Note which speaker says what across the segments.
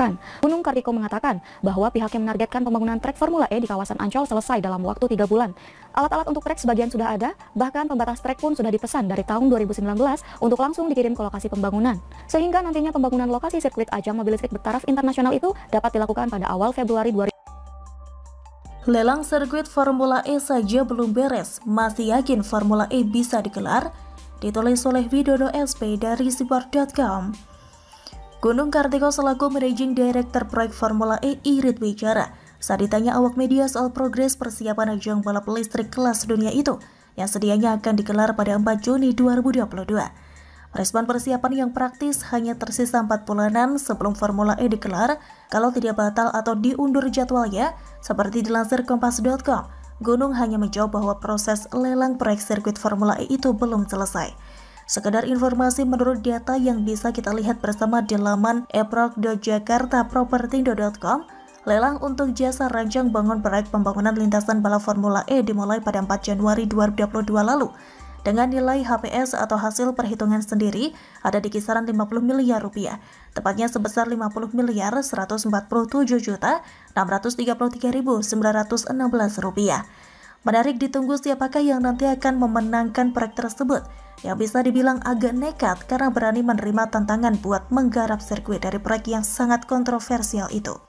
Speaker 1: Gunung Kartiko mengatakan bahwa pihaknya menargetkan pembangunan trek Formula E di kawasan Ancol selesai dalam waktu 3 bulan. Alat-alat untuk trek sebagian sudah ada, bahkan pembatas trek pun sudah dipesan dari tahun 2019 untuk langsung dikirim ke lokasi pembangunan. Sehingga nantinya pembangunan lokasi sirkuit ajang mobil listrik bertaraf internasional itu dapat dilakukan pada awal Februari 2020.
Speaker 2: Lelang sirkuit Formula E saja belum beres, masih yakin Formula E bisa digelar? Ditulis oleh Widodo SP dari Sipor.com. Gunung Kartiko selaku Managing Director proyek Formula E irit bicara saat ditanya awak media soal progres persiapan ajang balap listrik kelas dunia itu yang sedianya akan digelar pada 4 Juni 2022. Respon persiapan yang praktis hanya tersisa 4 bulanan sebelum Formula E digelar kalau tidak batal atau diundur jadwalnya, seperti dilansir Kompas.com. Gunung hanya menjawab bahwa proses lelang proyek sirkuit Formula E itu belum selesai. Sekedar informasi menurut data yang bisa kita lihat bersama di laman eprog.jakartapropertindo.com, lelang untuk jasa rancang bangun proyek pembangunan lintasan balap Formula E dimulai pada 4 Januari 2022 lalu. Dengan nilai HPS atau hasil perhitungan sendiri ada di kisaran 50 miliar rupiah, tepatnya sebesar 50 miliar 147 juta 633.916 rupiah. Menarik ditunggu siapakah yang nanti akan memenangkan proyek tersebut, yang bisa dibilang agak nekat karena berani menerima tantangan buat menggarap sirkuit dari proyek yang sangat kontroversial itu.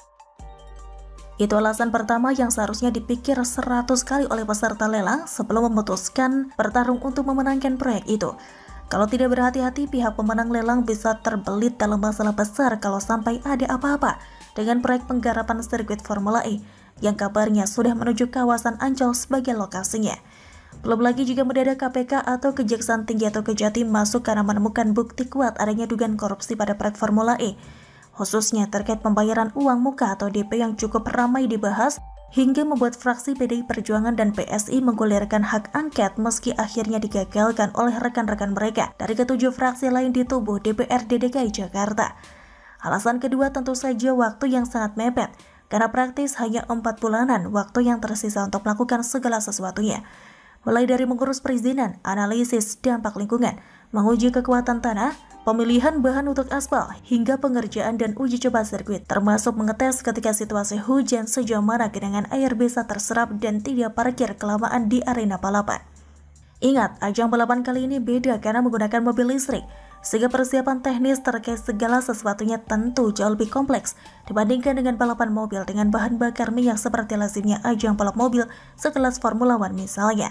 Speaker 2: Itu alasan pertama yang seharusnya dipikir 100 kali oleh peserta lelang sebelum memutuskan bertarung untuk memenangkan proyek itu. Kalau tidak berhati-hati, pihak pemenang lelang bisa terbelit dalam masalah besar kalau sampai ada apa-apa dengan proyek penggarapan sirkuit Formula E yang kabarnya sudah menuju kawasan Ancol sebagai lokasinya. Belum lagi jika mendadak KPK atau Kejaksaan Tinggi atau Kejaksaan masuk karena menemukan bukti kuat adanya dugaan korupsi pada proyek Formula E, khususnya terkait pembayaran uang muka atau DP yang cukup ramai dibahas, hingga membuat fraksi PDI Perjuangan dan PSI menggulirkan hak angket meski akhirnya digagalkan oleh rekan-rekan mereka dari ketujuh fraksi lain di tubuh DPRD DKI Jakarta. Alasan kedua tentu saja waktu yang sangat mepet, karena praktis hanya 4 bulanan waktu yang tersisa untuk melakukan segala sesuatunya. Mulai dari mengurus perizinan, analisis dampak lingkungan, menguji kekuatan tanah, pemilihan bahan untuk aspal, hingga pengerjaan dan uji coba sirkuit, termasuk mengetes ketika situasi hujan sejauh mana genangan air bisa terserap dan tidak parkir kelamaan di arena balapan. Ingat, ajang balapan kali ini beda karena menggunakan mobil listrik, sehingga persiapan teknis terkait segala sesuatunya tentu jauh lebih kompleks dibandingkan dengan balapan mobil dengan bahan bakar minyak seperti lazimnya ajang balap mobil sekelas Formula One misalnya.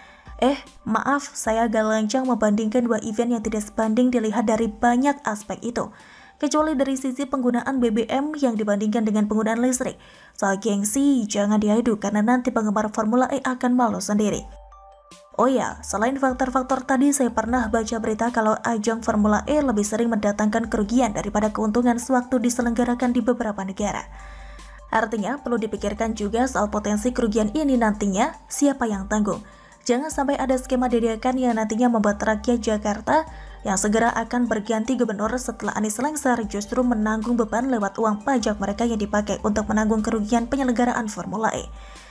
Speaker 2: Maaf, saya agak lancang membandingkan dua event yang tidak sebanding dilihat dari banyak aspek itu, kecuali dari sisi penggunaan BBM yang dibandingkan dengan penggunaan listrik. Soal gengsi, jangan diadu karena nanti penggemar Formula E akan malu sendiri. Oh ya, selain faktor-faktor tadi, saya pernah baca berita kalau ajang Formula E lebih sering mendatangkan kerugian daripada keuntungan sewaktu diselenggarakan di beberapa negara. Artinya, perlu dipikirkan juga soal potensi kerugian ini nantinya, siapa yang tanggung. Jangan sampai ada skema dadakan yang nantinya membuat rakyat Jakarta yang segera akan berganti gubernur setelah Anies lengser justru menanggung beban lewat uang pajak mereka yang dipakai untuk menanggung kerugian penyelenggaraan Formula E.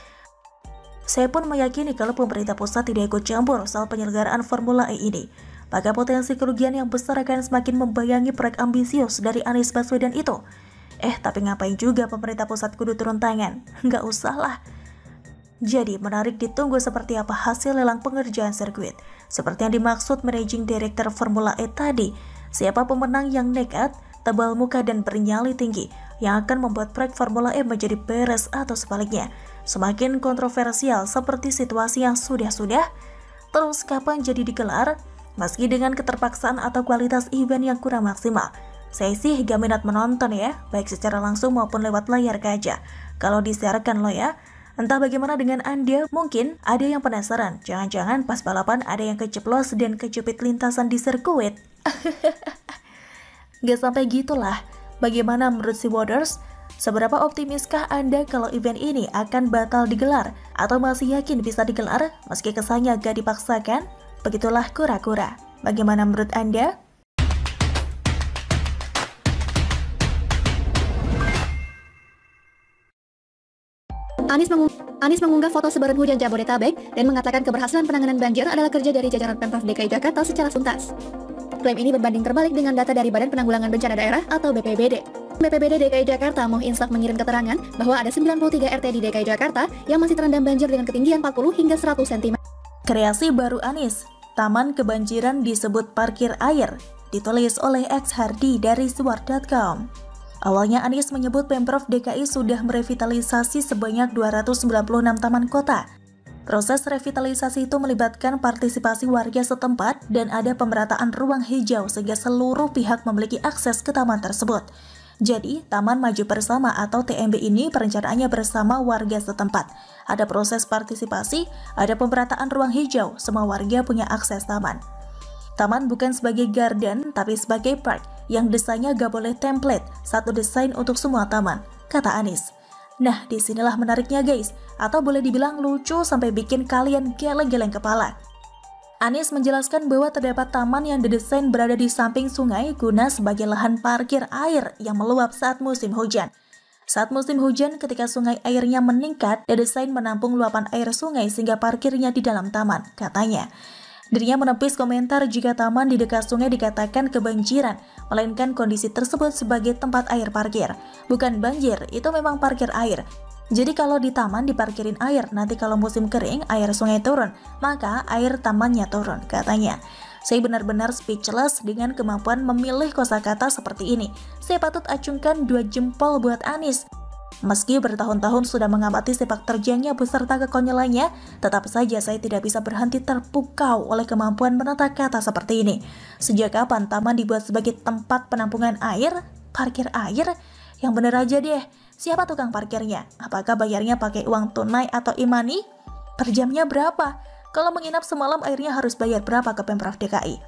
Speaker 2: Saya pun meyakini kalau pemerintah pusat tidak ikut campur soal penyelenggaraan Formula E ini, maka potensi kerugian yang besar akan semakin membayangi proyek ambisius dari Anies Baswedan itu. Tapi ngapain juga pemerintah pusat kudu turun tangan? Nggak usah lah. Jadi menarik ditunggu seperti apa hasil lelang pengerjaan sirkuit. Seperti yang dimaksud Managing Director Formula E tadi, siapa pemenang yang nekat, tebal muka dan bernyali tinggi yang akan membuat proyek Formula E menjadi beres atau sebaliknya semakin kontroversial seperti situasi yang sudah-sudah. Terus kapan jadi digelar? Meski dengan keterpaksaan atau kualitas event yang kurang maksimal, saya sih gak minat menonton ya, baik secara langsung maupun lewat layar kaca. Kalau disiarkan loh ya. Entah bagaimana dengan Anda, mungkin ada yang penasaran, jangan-jangan pas balapan ada yang keceplos dan kejepit lintasan di sirkuit. Gak sampai gitulah. Bagaimana menurut si Waters? Seberapa optimiskah Anda kalau event ini akan batal digelar? Atau masih yakin bisa digelar meski kesannya gak dipaksakan? Begitulah kura-kura. Bagaimana menurut Anda?
Speaker 1: Anies mengunggah foto sebaran hujan Jabodetabek dan mengatakan keberhasilan penanganan banjir adalah kerja dari jajaran Pemprov DKI Jakarta secara tuntas. Klaim ini berbanding terbalik dengan data dari Badan Penanggulangan Bencana Daerah atau BPBD.
Speaker 3: BPBD DKI Jakarta Muh-Insaf mengirim keterangan bahwa ada 93 RT di DKI Jakarta yang masih terendam banjir dengan ketinggian 40 hingga 100 cm.
Speaker 2: Kreasi baru Anies, taman kebanjiran disebut parkir air, ditulis oleh X Hardi dari suar.com. Awalnya Anies menyebut Pemprov DKI sudah merevitalisasi sebanyak 296 taman kota. Proses revitalisasi itu melibatkan partisipasi warga setempat dan ada pemerataan ruang hijau sehingga seluruh pihak memiliki akses ke taman tersebut. Jadi, Taman Maju Bersama atau TMB ini perencanaannya bersama warga setempat. Ada proses partisipasi, ada pemerataan ruang hijau, semua warga punya akses taman. Taman bukan sebagai garden, tapi sebagai park, yang desainnya gak boleh template, satu desain untuk semua taman, kata Anies. Nah, disinilah menariknya guys, atau boleh dibilang lucu sampai bikin kalian geleng-geleng kepala. Anies menjelaskan bahwa terdapat taman yang didesain berada di samping sungai guna sebagai lahan parkir air yang meluap saat musim hujan. Saat musim hujan, ketika sungai airnya meningkat, didesain menampung luapan air sungai sehingga parkirnya di dalam taman, katanya. Dirinya menepis komentar jika taman di dekat sungai dikatakan kebanjiran, melainkan kondisi tersebut sebagai tempat air parkir. Bukan banjir, itu memang parkir air. Jadi kalau di taman diparkirin air, nanti kalau musim kering, air sungai turun, maka air tamannya turun, katanya. Saya benar-benar speechless dengan kemampuan memilih kosakata seperti ini. Saya patut acungkan 2 jempol buat Anies. Meski bertahun-tahun sudah mengamati sepak terjangnya beserta kekonyolannya, tetap saja saya tidak bisa berhenti terpukau oleh kemampuan menata kata seperti ini. Sejak kapan taman dibuat sebagai tempat penampungan air, parkir air? Yang bener aja deh, siapa tukang parkirnya? Apakah bayarnya pakai uang tunai atau e-money? Per jamnya berapa? Kalau menginap semalam airnya harus bayar berapa ke Pemprov DKI?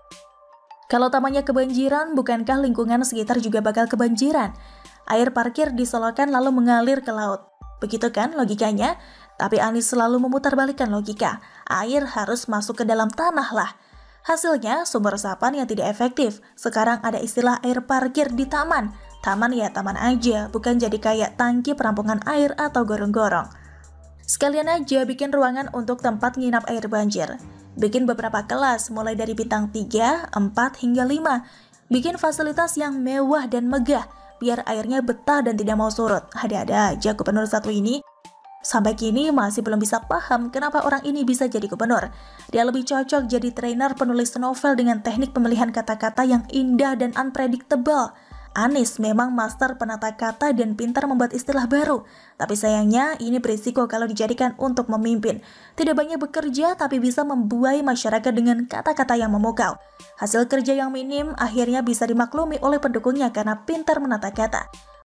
Speaker 2: Kalau tamannya kebanjiran, bukankah lingkungan sekitar juga bakal kebanjiran? Air parkir disolokan lalu mengalir ke laut. Begitu kan logikanya? Tapi Anies selalu memutarbalikkan logika. Air harus masuk ke dalam tanah lah. Hasilnya sumber resapan yang tidak efektif. Sekarang ada istilah air parkir di taman. Taman ya taman aja, bukan jadi kayak tangki perampungan air atau gorong-gorong. Sekalian aja bikin ruangan untuk tempat nginap air banjir. Bikin beberapa kelas, mulai dari bintang 3, 4, hingga 5. Bikin fasilitas yang mewah dan megah, biar airnya betah dan tidak mau surut. Ada-ada aja gubernur satu ini. Sampai kini masih belum bisa paham kenapa orang ini bisa jadi gubernur. Dia lebih cocok jadi trainer penulis novel dengan teknik pemilihan kata-kata yang indah dan unpredictable. Anies memang master penata kata dan pintar membuat istilah baru. Tapi sayangnya ini berisiko kalau dijadikan untuk memimpin. Tidak banyak bekerja tapi bisa membuai masyarakat dengan kata-kata yang memukau. Hasil kerja yang minim akhirnya bisa dimaklumi oleh pendukungnya karena pintar menata kata.